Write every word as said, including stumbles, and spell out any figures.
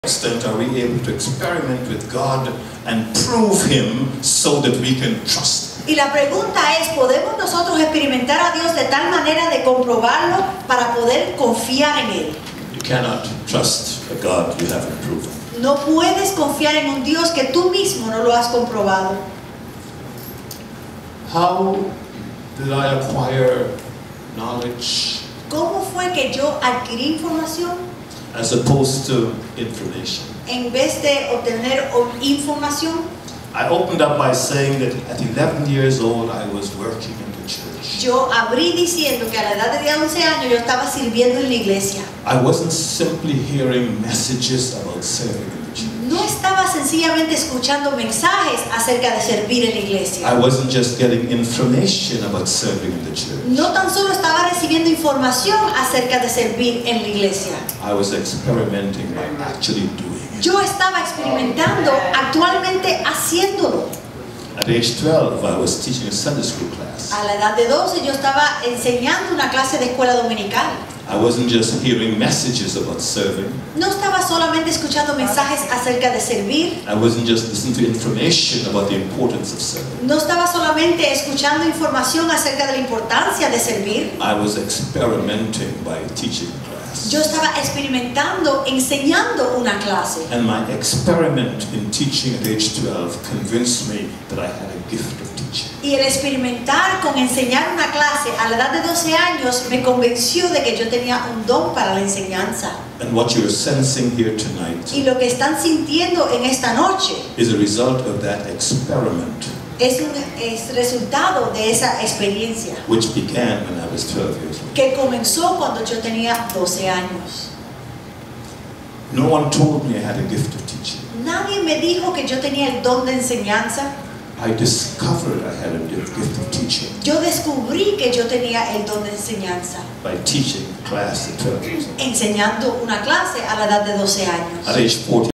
extent are we able to experiment with God and prove Him so that we can trust Him? Y la pregunta es, ¿podemos nosotros experimentar a Dios de tal manera de comprobarlo para poder confiar en Él? You cannot trust a God you haven't proven. No puedes confiar en un Dios que tú mismo no lo has comprobado. How did I acquire knowledge ¿Cómo fue que yo adquirí información as opposed to information? en vez de obtener información? I opened up by saying that at eleven years old I was working in the church. Yo abrí diciendo que a la edad de once años yo estaba sirviendo en la iglesia. I wasn't simply hearing messages about serving in the church. No estaba sencillamente escuchando mensajes acerca de servir en la iglesia. I wasn't just getting information about serving in the church. No tan solo estaba recibiendo información acerca de servir en la iglesia. I was experimenting by actually doing it. Yo estaba experimentando, actualmente haciéndolo. At age twelve, I was teaching a Sunday school class. A la edad de doce yo estaba enseñando una clase de escuela dominical. I wasn't just hearing messages about serving. No estaba solamente escuchando mensajes acerca de servir. I wasn't just listening to information about the importance of serving. No estaba solamente escuchando información acerca de la importancia de servir. I was experimenting by teaching class. Yo estaba experimentando, enseñando una clase. And my experiment in teaching at age twelve convinced me that I had a gift of teaching. Y el experimentar con enseñar una clase a la edad de doce años me convenció de que yo tenía un don para la enseñanza. And what you're sensing here tonight Y lo que están sintiendo en esta noche is a result of that experiment, es un es resultado de esa experiencia which began when I was twelve years old. que comenzó cuando yo tenía doce años. No one told me I had a gift of teaching. Nadie me dijo que yo tenía el don de enseñanza. I discovered I had a gift of teaching Yo descubrí que yo tenía el don de enseñanza by teaching class at twelve years old. enseñando una clase a la edad de doce años. At age fourteen,